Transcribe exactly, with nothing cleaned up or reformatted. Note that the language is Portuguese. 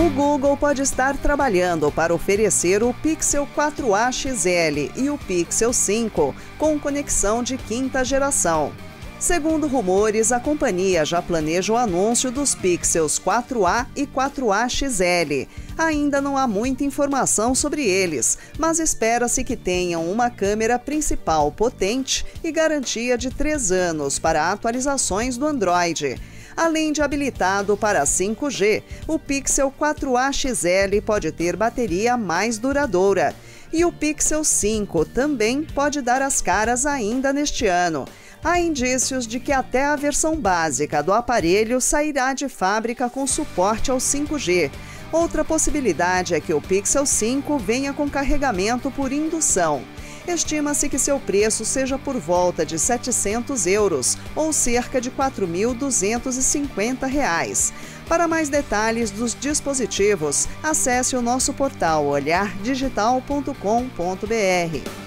O Google pode estar trabalhando para oferecer o Pixel quatro a X L e o Pixel cinco com conexão de quinta geração. Segundo rumores, a companhia já planeja o anúncio dos Pixels quatro a e quatro a X L. Ainda não há muita informação sobre eles, mas espera-se que tenham uma câmera principal potente e garantia de três anos para atualizações do Android. Além de habilitado para cinco G, o Pixel quatro a X L pode ter bateria mais duradoura. E o Pixel cinco também pode dar as caras ainda neste ano. Há indícios de que até a versão básica do aparelho sairá de fábrica com suporte ao cinco G. Outra possibilidade é que o Pixel cinco venha com carregamento por indução. Estima-se que seu preço seja por volta de setecentos euros, ou cerca de quatro mil duzentos e cinquenta reais. Para mais detalhes dos dispositivos, acesse o nosso portal olhar digital ponto com ponto br.